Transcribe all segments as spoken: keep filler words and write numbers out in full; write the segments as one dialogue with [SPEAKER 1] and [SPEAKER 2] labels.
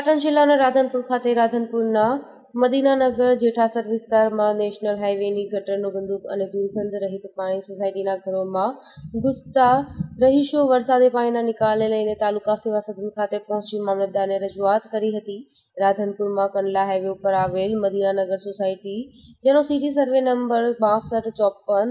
[SPEAKER 1] પાટણ જિલ્લાના રાધનપુર ખાતે રાધનપુરના મદીનાનગર જેઠાસર વિસ્તારમાં નેશનલ હાઈવેની ગટરનું ગંદુ અને દુર્ગંધ રહિત પાણી સોસાયટીના ઘરોમાં ઘૂસતા રહીશો વરસાદી પાણીના નિકાલને લઈને તાલુકા સેવા સદન ખાતે પહોંચી મામલતદારને રજૂઆત કરી હતી। રાધનપુરમાં કંડલા હાઈવે ઉપર આવેલ મદીનાનગર સોસાયટી, જેનો સિટી સર્વે નંબર બાસઠ ચોપન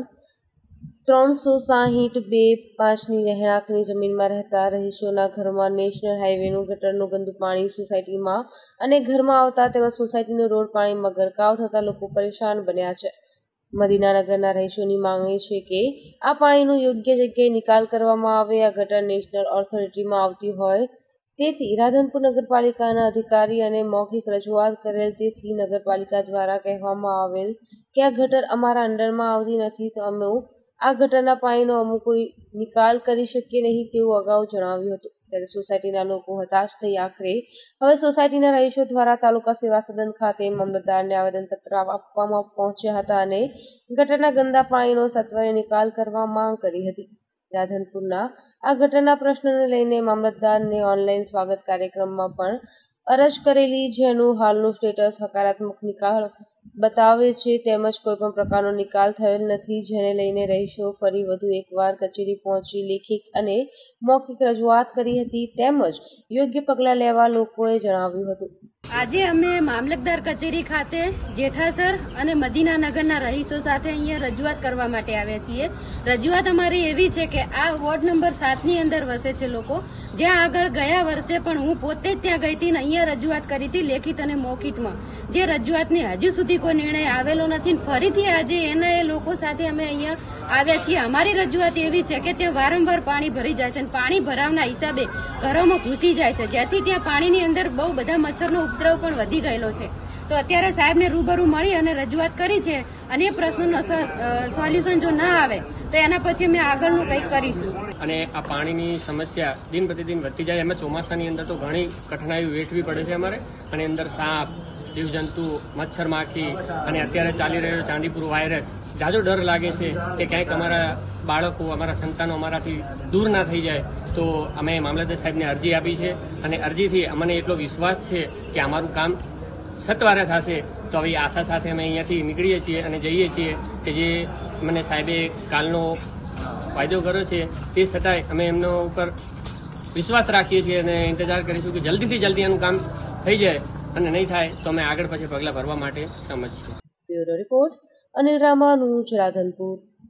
[SPEAKER 1] ત્રણસો સાહીઠ બે પાંચની રહેણાંકની જમીનમાં રહેતા રહીશોના ઘરમાં નેશનલ હાઈવેનું ગટરનું ગંદુ પાણી સોસાયટીમાં અને ઘરમાં આવતા તેમજ સોસાયટીનું રોડ પાણીમાં ગરકાવ થતા લોકો પરેશાન બન્યા છે। મદીનાનગરના રહીશોની માંગણી છે કે આ પાણીનો યોગ્ય જગ્યાએ નિકાલ કરવામાં આવે। આ ગટર નેશનલ ઓથોરિટીમાં આવતી હોય તેથી રાધનપુર નગરપાલિકાના અધિકારી અને મૌખિક રજૂઆત કરેલ, તેથી નગરપાલિકા દ્વારા કહેવામાં આવેલ કે આ ગટર અમારા અંડરમાં આવતી નથી, તો અમે આ ગટરના પાણીનો અમુક કોઈ નિકાલ કરી શકીએ નહીં તેવું અગાઉ જણાવ્યું હતું। ત્યારે સોસાયટીના લોકો હતાશ થઈ આખરે હવે સોસાયટીના રહીશો દ્વારા તાલુકા સેવા સદન ખાતે મામલતદારને આવેદનપત્ર આપવામાં પહોંચ્યા હતા અને ગટરના ગંદા પાણીનો સત્વરે નિકાલ કરવા માંગ કરી હતી। રાધનપુરના આ ગટરના પ્રશ્નને લઈને મામલતદારને ઓનલાઈન સ્વાગત કાર્યક્રમમાં પણ અરજ કરેલી, જેનું હાલનું સ્ટેટસ હકારાત્મક નિકાલ બતાવે છે, તેમજ કોઈ પણ પ્રકારનો નિકાલ થયેલ નથી, જેને લઈને રહીશો ફરી વધુ એકવાર કચેરી પહોંચી લેખિત અને મૌખિક રજૂઆત કરી હતી, તેમજ યોગ્ય પગલાં લેવા લોકોએ જણાવ્યું હતું।
[SPEAKER 2] આજે અમે મામલતદાર કચેરી ખાતે જેઠાસર અને મદીનાનગરના રહીશો સાથે અહીંયા રજૂઆત કરવા માટે આવ્યા છીએ। રજૂઆત અમારી એવી છે કે આ વોર્ડ નંબર સાતની અંદર વસે છે લોકો, જ્યાં આગળ ગયા વર્ષે પણ હું પોતે જ ત્યાં ગઈ હતી અને અહીંયા રજૂઆત કરી હતી લેખિત અને મૌખિકમાં, જે રજૂઆતની હજુ સુધી કોઈ નિર્ણય આવેલો નથી। ફરીથી આજે એના એ લોકો સાથે અમે અહીંયા આવ્યા છીએ। અમારી રજૂઆત એવી છે કે ત્યાં વારંવાર પાણી ભરી જાય છે અને પાણી ભરાવના હિસાબે ઘરોમાં ઘૂસી જાય છે, જેથી ત્યાં પાણીની અંદર બહુ બધા મચ્છરનો ઉપદ્રવ પણ વધી ગયેલો છે। તો અત્યારે સાહેબને રૂબરૂ મળી અને રજૂઆત કરી છે અને એ પ્રશ્નનો સોલ્યુશન જો ના આવે તો એના પછી અમે આગળનું કંઈક કરીશું।
[SPEAKER 3] અને આ પાણીની સમસ્યા દિન પ્રતિદિન વધતી જાય, એમાં ચોમાસાની અંદર તો ઘણી કઠિનાઈઓ વેઠવી પડે છે અમારે, અને અંદર સાપ, જીવજંતુ, મચ્છર માખી અને અત્યારે ચાલી રહ્યો ચાંદીપુર વાયરસ, જાજો ડર લાગે છે કે ક્યાંક અમારા બાળકો, અમારા સંતાનો અમારાથી દૂર ના થઈ જાય। તો અમે મામલતદાર સાહેબને અરજી આપી છે અને અરજીથી અમને એટલો વિશ્વાસ છે કે અમારું કામ સત્વરે થશે। તો આવી આશા સાથે અમે અહીંયાથી નીકળીએ છીએ અને જઈએ છીએ કે જે મને સાહેબે કાલનો વાયદો કર્યો છે તે છતાંય અમે એમનો ઉપર વિશ્વાસ રાખીએ છીએ અને ઇંતજાર કરીશું કે જલ્દીથી જલ્દી એનું કામ થઈ જાય, અને નહીં થાય તો અમે આગળ પછી પગલાં ભરવા માટે સમજ છીએ।
[SPEAKER 1] Bureau report, Anil Ramanuj, Radhanpur.